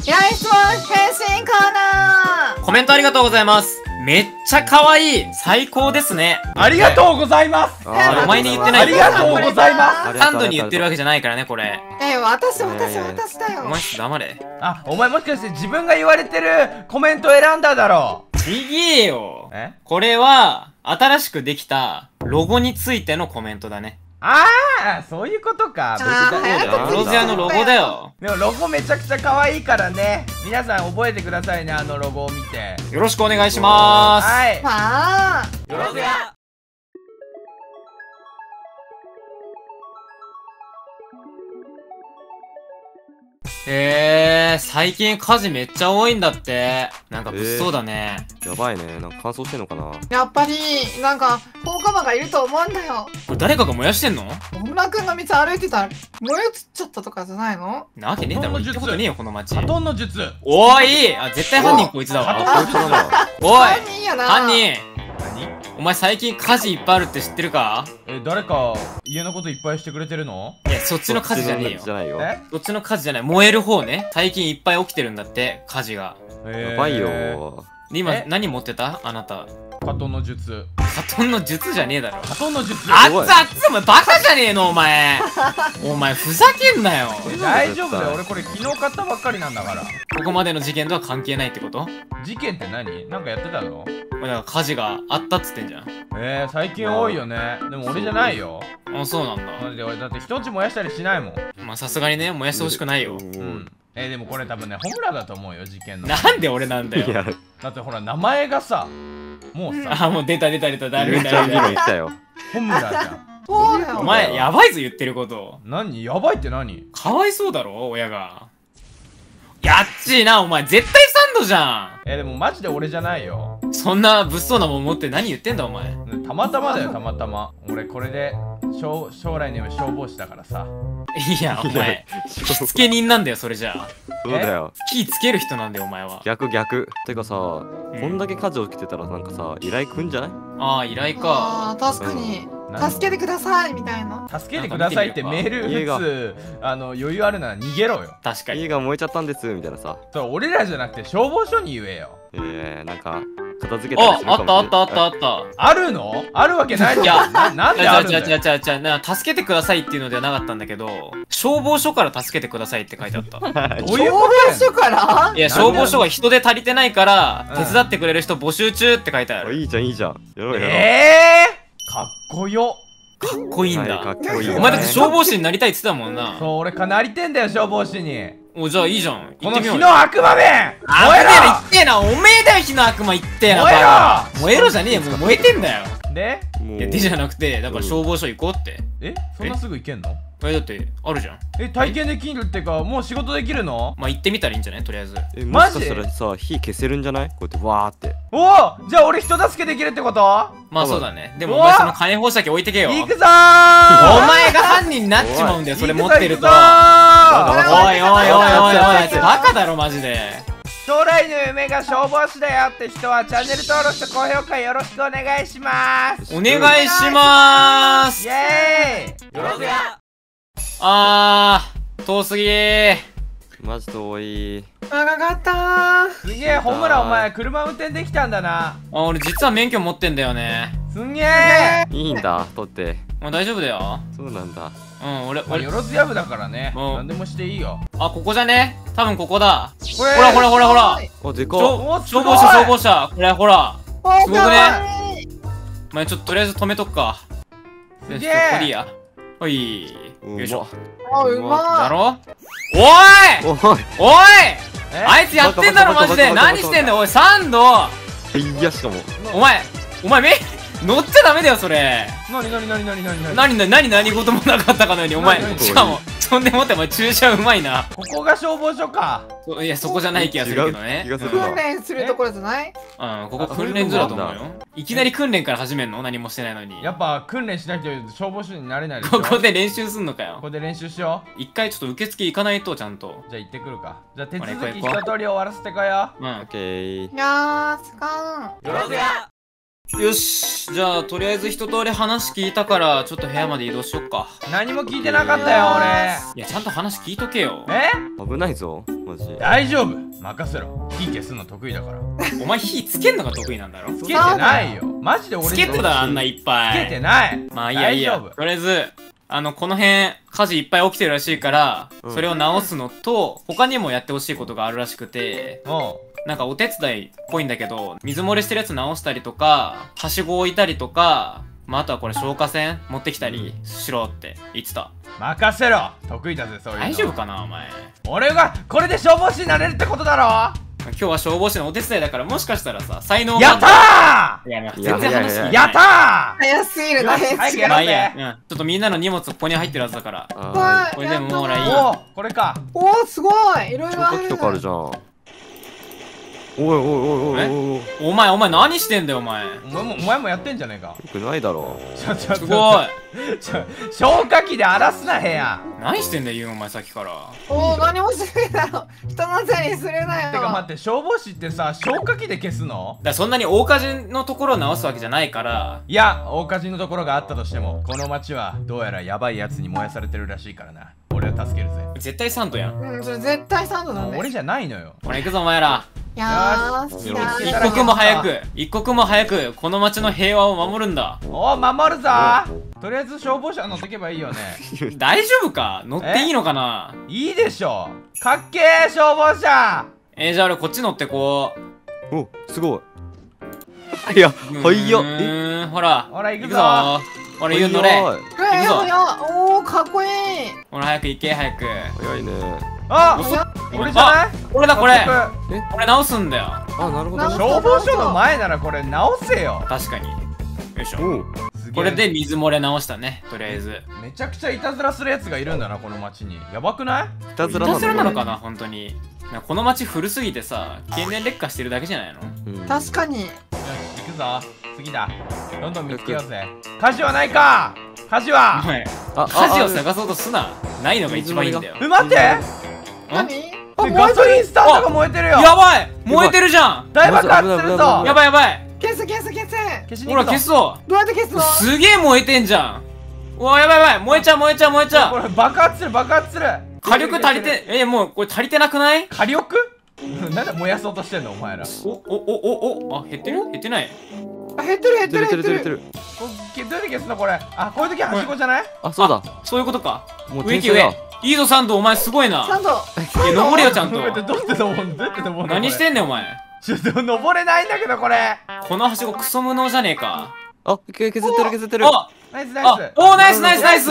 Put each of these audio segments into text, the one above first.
平井質問変身コーナー。 コメントありがとうございます。めっちゃ可愛い。最高ですね。 ありがとうございます。 お前に言ってない。 ありがとうございます。 サンドに言ってるわけじゃないからね、これ。 私だよ。 お前黙れ。 あ、お前もしかして自分が言われてるコメント選んだだろう。 ちげえよ。これは、新しくできたロゴについてのコメントだね。 ああ、そういうことか。 よろずやのロゴだよ。 でもロゴめちゃくちゃ可愛いからね。皆さん覚えてくださいね、あのロゴを見て。 よろしくお願いしまーす。 はい。 よろずや。最近火事めっちゃ多いんだって。なんか物騒だね。 やばいね。なんか乾燥してんのかな。 やっぱりなんか放火魔がいると思うんだよ。 これ誰かが燃やしてんの？ 小村くんの道歩いてたら燃え移っちゃったとかじゃないの？ なわけねえだろ。言ったことねえよこの街。 バトンの術。 おーい。あ、絶対犯人こいつだわ。おい、 犯人やな。 犯人。お前最近火事いっぱいあるって知ってるか？ 誰か家のこといっぱいしてくれてるの？ いや、そっちの火事じゃねえよ。そっちの火事じゃない。燃える方ね。最近いっぱい起きてるんだって、火事が。 やばいよ。 で、今何持ってた？あなた。 バトンの術。 バトンの術じゃねえだろ。 バトンの術。 あっつあっつ、お前バカじゃねえのお前。お前ふざけんなよ。 大丈夫だよ。俺これ昨日買ったばっかりなんだから。 ここまでの事件とは関係ないってこと？ 事件って何？なんかやってたの？ だから火事があったっつってんじゃん。 最近多いよね。でも俺じゃないよ。 あ、そうなんだ。 マジで俺だって人んち燃やしたりしないもん。 まあさすがにね、燃やしてほしくないよ。 でもこれ多分ね、ホムラだと思うよ、事件の。 なんで俺なんだよ。 だってほら、名前がさ、もうさ。 あ、もう出た。誰来たよ。 ホムラじゃん。 そうだよ。 お前、やばいぞ言ってること。 何？やばいって何？ かわいそうだろ、親が。やっちーな、お前、絶対サンドじゃん。 でもマジで俺じゃないよ。 そんな物騒なもん持って何言ってんだ、お前。 たまたまだよ、たまたま。俺これで、将来の夢消防士だからさ。 いや、お前、火付け人なんだよ、それじゃあ。 そうだよ。 火つける人なんだよ、お前は。 逆。てかさ、こんだけ火事起きてたらなんかさ、依頼来んじゃない？ ああ、依頼か。 確かに。助けてくださいみたいな。 助けてくださいってメール打つ余裕あるなら逃げろよ。 確かに。 家が燃えちゃったんですみたいなさ。 そう、俺らじゃなくて消防署に言えよ。 なんか片付けたりするかもしれない。 あった。 あるの？あるわけないじゃん。なんであるんだよ。 助けてくださいっていうのではなかったんだけど、消防署から助けてくださいって書いてあった。 消防署から？ いや、消防署が人手足りてないから、手伝ってくれる人募集中って書いてある。 いいじゃん。やろう。 かっこよ。 かっこいいんだ。 かっこいい。 お前だって消防士になりたいって言ってたもんな。 そう、俺なりてんだよ、消防士に。 お、じゃあいいじゃん。 この火の悪魔め！ 燃えろ！言ってえな、おめえだよ、火の悪魔言ってえな。燃えろじゃねえよ、もう燃えてんだよ。 で？ いや、でじゃなくて、だから消防署行こうって。 そんなすぐ行けんの？ だってあるじゃん。 体験できるってか、もう仕事できるの？ まあ行ってみたらいいんじゃない？とりあえず。 もしかしたらさ、火消せるんじゃない？こうやってわーって。 じゃあ俺人助けできるってこと？ まあそうだね。でもお前その火炎放射器置いてけよ。 行くぞー！ お前が犯人になっちまうんだよ、それ持ってると。おい、バカだろマジで。 将来の夢が消防士だよって人はチャンネル登録と高評価よろしくお願いします。 お願いしまーす。 イエーイ！ よろずや。遠すぎー。 マジ遠い。 長かったー。 すげえ、ホムラお前車運転できたんだな。 俺実は免許持ってんだよね。 すんげえ。 いいんだ、取って。 大丈夫だよ。 そうなんだ。 俺よろずや部だからね。何でもしていいよ。 ここじゃね？多分ここだ。 ほら。 でかっ。 消防車。これほら。すごくね。ちょっととりあえず止めとくか。 すげえ。 これいいや。よいしょ。 うまだろ？おい！あいつやってんだろマジで。何してんだよおい、サンド。 いや、しかもお前乗っちゃダメだよそれ。何事もなかったかのようにお前。しかもそんでもってお前注射うまいな。 ここが消防署か。 いや、そこじゃない気がするけどね。 訓練するところじゃない？ ここ訓練所だと思うよ。いきなり訓練から始めんの？何もしてないのに。 やっぱ訓練しないと消防署になれないでしょ。 ここで練習すんのかよ。 ここで練習しよう。一回ちょっと受付行かないとちゃんと。 じゃあ行ってくるか。じゃあ手続き一通り終わらせてこよう。 オッケー。 いやー、使う。 よろずや。 よし、じゃあとりあえず一通り話聞いたからちょっと部屋まで移動しよっか。 何も聞いてなかったよいや、ちゃんと話聞いとけよ。 俺。 危ないぞマジ。 大丈夫、任せろ。火消すの得意だから。 お前火つけんのが得意なんだろ。 つけてないよ、マジで。俺つけてたらあんないっぱい。 つけてない。 まあいいやいいや。 大丈夫。 とりあえずこの辺火事いっぱい起きてるらしいから、それを直すのと他にもやってほしいことがあるらしくて、なんかお手伝いっぽいんだけど、水漏れしてるやつ直したりとか、はしご置いたりとか、まあ、あとはこれ消火栓持ってきたりしろって言ってた。 任せろ、得意だぜそういうの。 大丈夫かなお前。 俺がこれで消防士になれるってことだろ。 今日は消防士のお手伝いだから、もしかしたらさ、才能が。 やったー。いや、全然話聞いてない。 やったー。 早すぎるな、返事が。 まあいいや、ちょっとみんなの荷物ここに入ってるはずだから。 はこれでももうほらいい。 おお、これか。 おお、すごい。いろいろある。 消火器とかあるじゃん。おいおいおいおいおい。 お前何してんだよお前。 お前もやってんじゃねえか。 よくないだろ。 すごい。 消火器で荒らすな部屋。 何してんだよユンお前さっきから。 おお、何もしてないだろ。人のせいにするなよ。 てか待って、消防士ってさ、消火器で消すの？ だからそんなに大火事のところを直すわけじゃないから。 いや、大火事のところがあったとしても、この町はどうやらヤバいやつに燃やされてるらしいからな。俺は助けるぜ。 絶対サントやん。 うん、それ絶対サンドだね。 俺じゃないのよ。 ほら行くぞお前ら。 いやー、 一刻も早くこの町の平和を守るんだ。 おお、守るぞー。とりあえず消防車乗ってけばいいよね。 大丈夫か？乗っていいのかな？ いいでしょ。かっけー消防車。 じゃあ俺こっち乗ってこう。 お、すごい。いや、はいよ。 ほら行くぞ。 ほらユン乗れ。行くぞ。 おお、かっこいい。 ほら早く行け早く。 早いね。 あ、俺じゃない？ これだこれ。 え、 これ直すんだよ。 あ、なるほど。 消防署の前ならこれ直せよ。 確かに。よいしょ。 おう。 これで水漏れ直したね、とりあえず。 めちゃくちゃいたずらするやつがいるんだな、この町に。やばくない？ いたずらなのかな、本当に。この町古すぎてさ、経年劣化してるだけじゃないの？ 確かに。 よし、行くぞ。次だ。どんどん見つけようぜ。火事はないか？火事は？ お前、火事を探そうとすな。ないのが一番いいんだよ。 待って。 何？ ガソリンスタンドが燃えてるよ。 やばい、燃えてるじゃん。 大爆発するぞ。 やばいやばい。 消す。 ほら消そう。 どうやって消すの？ すげえ燃えてんじゃん。うわ、やばい燃えちゃう。 これ爆発する。 火力足りて、もうこれ足りてなくない？ 火力？なんで燃やそうとしてんのお前ら。 あ、減ってる？減ってない。 減ってる。 どうやって消すのこれ。あ、こういう時ははしごじゃない？ あ、そうだ。 そういうことか。 もう上。いいぞサンド、お前すごいな。 サンド。 登れよちゃんと。 どうやって登るの？ 何してんねんお前。 ちょっと登れないんだけどこれ。 このはしごクソ無能じゃねえか。 あ、削ってる。 ナイス。 おー、ナイス。よくやった。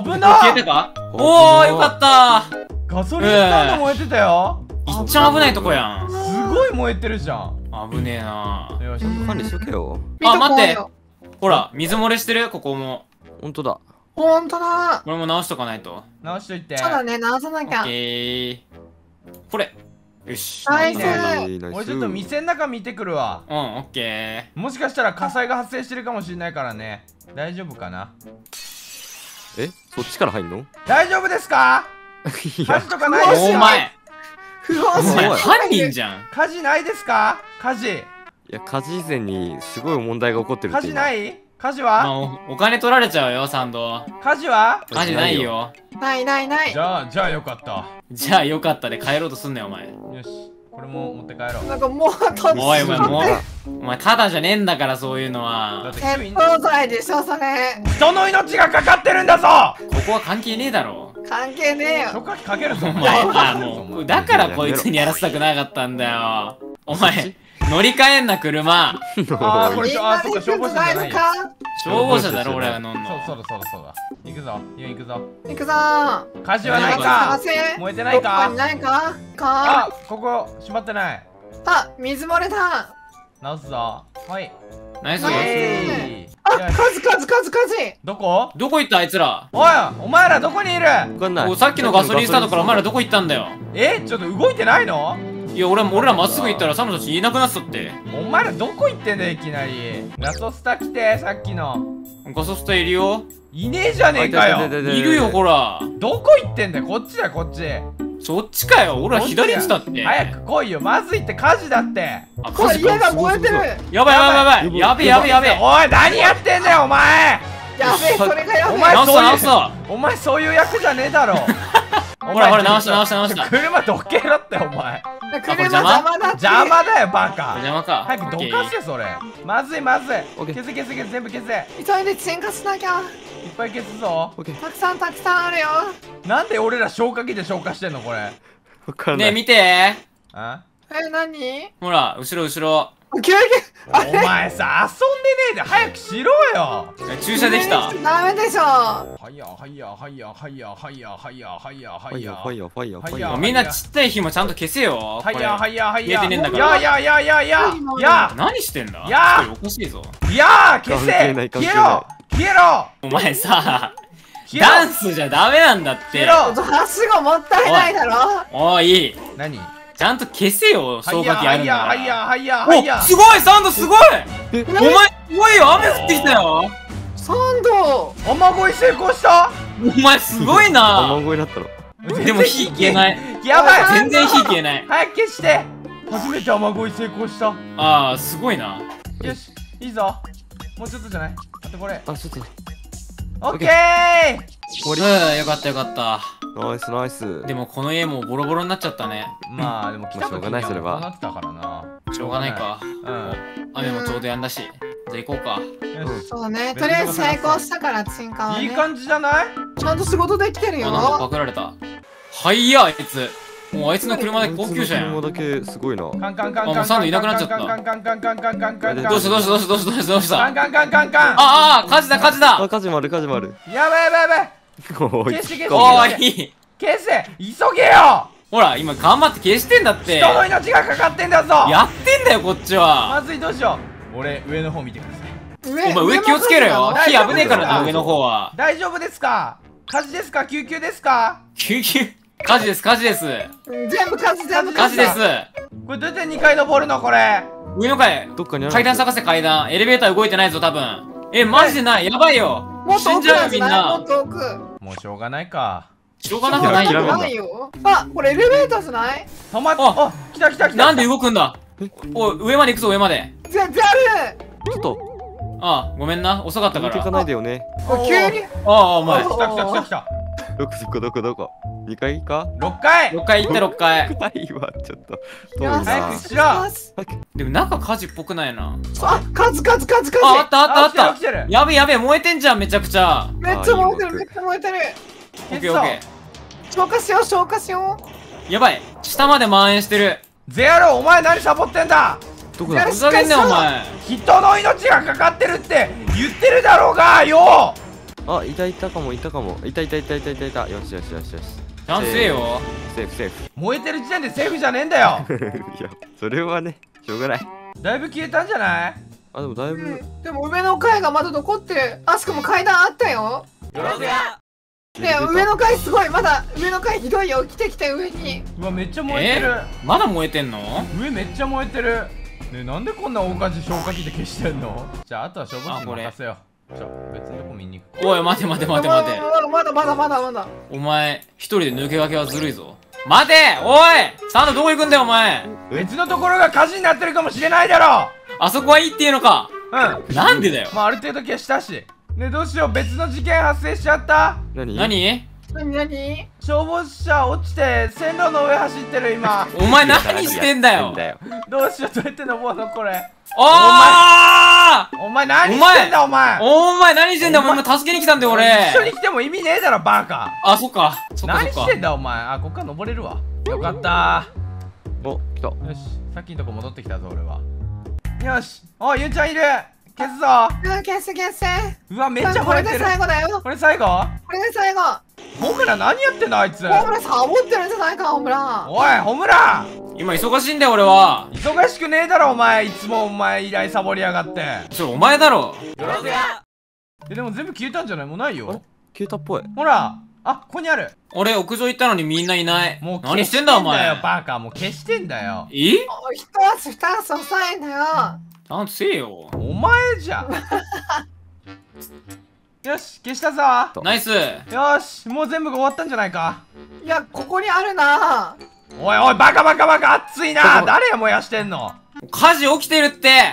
危な。 消えたか？おー、よかった。 ガソリンスタンド燃えてたよ。 いっちゃ危ないとこやん。 すごい燃えてるじゃん。 危ねえな。 よし、 管理しとけよ。 あ、待って。ほら、水漏れしてるここも。 ほんとだ。 ほんとだ。 これも直しとかないと。 直しといて。 そうだね、直さなきゃ。 これ。よし。 ナイス。 俺ちょっと店の中見てくるわ。 オッケー。もしかしたら火災が発生してるかもしれないからね。大丈夫かな？ え、そっちから入んの？ 大丈夫ですか？火事とかないですか？ お前犯人じゃん。 火事ないですか？火事。 いや、火事以前にすごい問題が起こってるって。 火事ない？火事は？ お金取られちゃうよサンド。 火事は？ 火事ないよ。 ない。 じゃあよかった。 じゃあよかったで帰ろうとすんなよお前。 よし、これも持って帰ろう。 なんかもうお前ただじゃねえんだからそういうのは。 鉄砲罪でしょそれ。 人の命がかかってるんだぞ。 ここは関係ねえだろ。 関係ねえよ。 消火器かけるぞ。 お前もうだからこいつにやらせたくなかったんだよ。お前乗り換えんな車。 あ、これそっか消防車じゃないよ。 消防車だろ俺が乗んの。 そうだ。行くぞ。 行くぞ。 火事はないか？燃えてないか？ ないか？ あ、ここ閉まってない。 あ、水漏れだ。 直すぞ。はい。 ナイス。 あ、火事。 どこ行ったあいつら。 おい、お前らどこにいる？ さっきのガソリンスタンドからお前らどこ行ったんだよ。 ちょっと動いてないの？ いや俺らまっすぐ行ったらサムたちいなくなってたって。 お前らどこ行ってんだよいきなり。ガソスタ来て、さっきの。 ガソスタいるよ。 いねえじゃねえかよ。 いるよほら。 どこ行ってんだよ、こっちだよこっち。 そっちかよ。俺は左って言ったって。 早く来いよ。まずいって火事だって。 あ、 これ火事か。 家が燃えてる。 やばいやばいやばい。やべえやべえやべえ。 おい何やってんだよお前。 やべえ、それがやべえ。 お前直した直した。 お前そういう役じゃねえだろ。 ほらほら直した直した直した。 車どけろってお前。 車邪魔だって。 邪魔だよバカ。 邪魔か。 早くどかせそれ。まずいまずい。消せ消せ消せ全部消せ。 急いで鎮火しなきゃ。 いっぱい消すぞ。 たくさんたくさんあるよ。 なんで俺ら消火器で消火してんのこれ。 わかんない。 ねえ見て。 あ？ 何？ ほら後ろ後ろ。 急に。 お前さ遊んでねえで早くしろよ。 駐車できた。 ダメでしょ。 はやはやはやはやはやはやはやはファイヤやーファイヤーファイヤーファイはやヤー。 みんなちっちゃい火もちゃんと消せよ。 はやはやはや。 消えてねえんだから。 やややややや何してんだ。 やおかしいぞ。 や消せ。 関係ない関係ない消えろ消えろ。 お前さ、 消えろダンスじゃダメなんだって。 消えろ。 はしごもったいないだろ。 おいいい。 何？ ちゃんと消せよ。消火器あるんだから。 はやはやはや。 お、すごいサンドすごい。お前すごいよ。雨降ってきたよ。 サンド。 雨乞い成功した。 お前すごいな。 雨乞いだったの。 でも火消えない。 やばい。 全然火消えない。 早く消して。初めて雨乞い成功した。 ああ、すごいな。 よしいいぞ。もうちょっとじゃない。あとこれ。 あ、ちょっと。 オッケー。 うん、よかったよかった。 ナイスナイス。 でもこの家もうボロボロになっちゃったね。 まあでも来た時しょうがないそれはこうなったからな。 しょうがないか。 うん雨もちょうどやんだし。じゃあ行こうか。 よしそうね。とりあえず成功したから鎮火はね。 いい感じじゃない？ ちゃんと仕事できてるあ、なんかパよ。 クられた。はいや、あいつ。もうあいつの車で高級車やん。 車だけすごいな。 カンカンカンカンあもうサンドいなくなっちゃったカンカンカンカンカンカンカンカンどうしたどうしたどうしたどうしたどうしたどうしたカンカンカンカンカン。 ああ、火事だ火事だ。 あ、火事もある火事もある。 やばいやばいやばい。 おい消して消しておーい。 消せ急げよ。 ほら、今頑張って消してんだって。 人の命がかかってんだぞ。 やってんだよ、こっちは。 まずいどうしよう。俺上の方見てください。 お前上気をつけろよ。火危ねえからな、 大丈夫ですか上の方は。 大丈夫ですか？火事ですか？救急ですか？ 救急。火事です、火事です。 全部火事全部火事です。 これどうやって2階登るのこれ。 上の階。 どっかにある。 階段探せ階段。エレベーター動いてないぞ、多分。え、マジでない。やばいよ。 もっと奥死んじゃうよ、 なんじゃない？もみんなっ。と奥。 もうしょうがないか。 しょうがなくないよ。 いや諦めんなないよ。あ、これエレベーターじゃない？ 止まっああ来た来た来た。 なんで動くんだ。おい、上まで行くぞ、上まで。 全然ある。 ちょっとああ、ごめんな。遅かったから。 抜けかないでよね。 急に。 ああ、お前。 来た来た来た来た。 どこ2階か 6階。 6階行って6階。 ないわちょっと遠いよし早なくしろ。 でも中火事っぽくないな。 あ、火事火事火事火あ、あったあったあっあ来てるた来てる。 やべやべ、燃えてんじゃん、めちゃくちゃ。 事。めっちゃ燃えてるあいいよめっちゃ燃えてる。 オッケーオッケ消火しよう消火しよー。やばい、下まで蔓延してる。 ゼアロお前何サボってんだ。 どこだふざけんなよ、お前。 人の命がかかってるって言ってるだろうがよ。 あいたかもいたよしよしよしよしちゃんとせえよ。 セーフ燃えてる時点でセーフじゃねえんだよ。 いやそれはねしょうがないだいぶ消えたんじゃない？ あでもだいうぶん。でも上の階がまだ残ってる。あしかも階段あったよ。ね上の階すごい。まだ上の階ひどいよ。来て来て上に。 うわめっちゃ燃えてる。 まだ燃えてんの？ 上めっちゃ燃えてる。ねなんでこんな大火事消火器で消してんの？じゃああとは消防士に任せよう。別のとこ見に行く。 おい、待て待て待て待て。 まだまだまだまだ。 お前、一人で抜け駆けはずるいぞ。待ておいサンドどこ行くんだよ、お前。 別のところが火事になってるかもしれないだろあそこはいいっていうのか。 う。 なんでだよ。 まあある程度消したし。ねどうしよう別の事件発生しちゃった。 何何何消防車落ちて線路の上走ってる今。 お前何してんだよ。 どうしようどうやって登るのこれ。 おーお前何してんだお前。 お前何してんだよ、お前助けに来たんだよ、俺。 一緒に来ても意味ねえだろバカ。 あ、そっか。そっかそっか何してん。だお前。あこっから登れるわ。よかったお来たよしさっきのとこ戻ってきたぞ俺は。よしおゆうちゃんいる。消すぞ。 消せ消せ。 うわめっちゃこれで燃えてる。 最後だよ。 これ最後。 これで最後。 ホムラ何やってんのあいつ。 ホムラサボってるんじゃないかホムラ。 おいホムラ今忙しいんだよ、俺は。 忙しくねえだろお前。いつもお前依頼サボりやがって。 お前だろ。 でも全部消えたんじゃない？もうないよ。 消えたっぽいほらあここにある。 俺屋上行ったのにみんないない。 もう何してんだ、お前。 よバカ。もう消してんだよ。 え一つ二つ遅いんだよ。 ちゃんとせえよ。 お前じゃん。 よし消したぞ。 ナイス。 よしもう全部が終わったんじゃないか。 いや、ここにあるな。 おいおいバカバカバカ熱いな。誰が燃やしてんの。 火事起きてるって。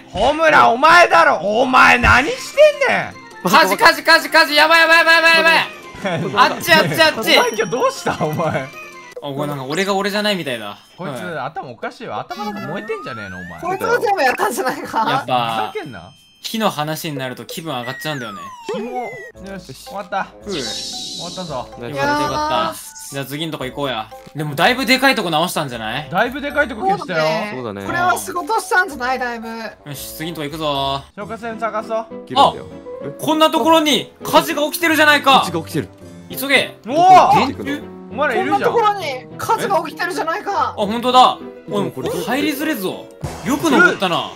ホムラお前だろ。お前何してんねん。 火事火事火事火事。やばいやばいやばいやばいやばい。あっちあっちあっち。 お前今日どうしたお前。 お前なんか俺が俺じゃないみたいだ。 こいつ頭おかしいわ。頭なんか燃えてんじゃねえのお前。 こいつが全部やったんじゃないか。 やっふざぱけんな。 火の話になると気分上がっちゃうんだよね。 キモ。よし終わった。終わったぞ。 よかったよかった。じゃあ次のとこ行こうや。でもだいぶでかいとこ直したんじゃない？ だいぶでかいとこ消したよ。 そうだね。 これは仕事したんじゃない？だいぶ。 よし次のとこ行くぞ。 消火栓探そう。 切るんだよ。 こんなところに火事が起きてるじゃないか。 火事が起きてる。 急げ。 お電球お前らいこんなるじゃん。 ところに火事が起きてるじゃないか。 あ、ほんとだ。おい、これ入りづれぞ。よく登ったな。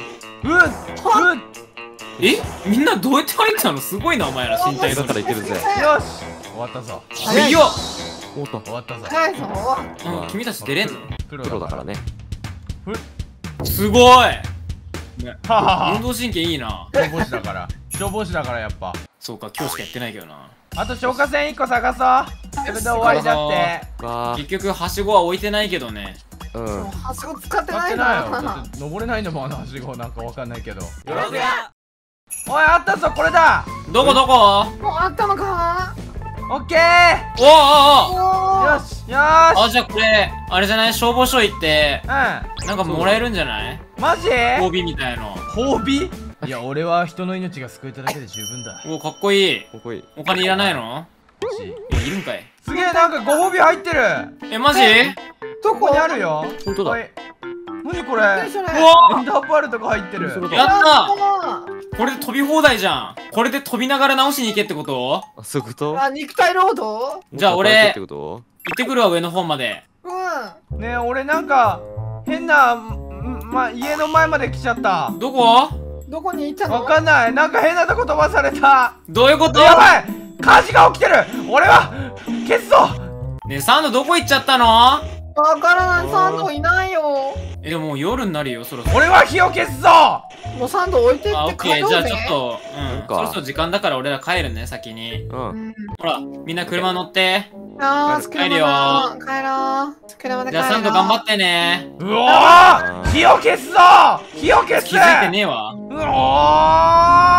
え、みんなどうやって入ったの？すごいなお前ら身体だからいけるぜ。 よし終わったぞ。 早いよ。 終わった。 終わったぞ。 早いぞ。 うん、君たち出れんの？ ププロだからね。 すごい。 ははは。 運動神経いいな。 消防士だから消防士だからやっぱ。 そうか、今日しかやってないけどな。 あと消火栓1個探そう。それで終わりだってわ結局はしごは置いてないけどね。 ー。うん。 はしご使って使っないてないよ。だな。 って登れないんだもんあのはしご。なんかわかんないけど。 よろずや。 おいあったぞこれだ。 どこどこ？ もうあったのか。 オッケー。 おおおお。 よしよーし。 あ、じゃあこれあれじゃない？消防署行ってうなんかもらえるんじゃない？ んマジ褒美みたいの。 褒美。いや俺は人の命が救えただけで十分だ。 お、かっこいい。 かっこいい。 お金いらないの？ 欲しい。 いるんかい。 すげえなんかご褒美入ってる。 え、マジ？ どこここにあるよ。 本当だおい何これ。 何それ。 うわエンダーパールとか入ってる。 やったあこれで飛び放題じゃん。これで飛びながら直しに行けってこと？ あ、そういうこと？ あ、肉体労働。 じゃあ俺ってこと？ 行ってくるわ、上の方まで。 うん。 ねえ俺なんか変な家の前まで来ちゃった。 どこ？ どこに行ったの？ わかんない。なんか変なとこ飛ばされた。 どういうこと？ やばい火事が起きてる。俺は消すぞ。 ねえ、サンドどこ行っちゃったの？ わからない。サンドいないよ。 え、でももう夜になるよ、そろそろ。 俺は火を消すぞ。 もうサンド置いてあ、オってッケー。じゃあ帰ろうぜ。 ちょっと、 そうかそろそろ時間だから俺ら帰るね、先に。 う。 うんん。 ほら、みんな車乗って。 あー、 帰るよ帰ろう。車で帰るよ。 じゃあサンド頑張ってね。 うおー火を消すぞ。火を消す。 気づいてねえわ。 うおー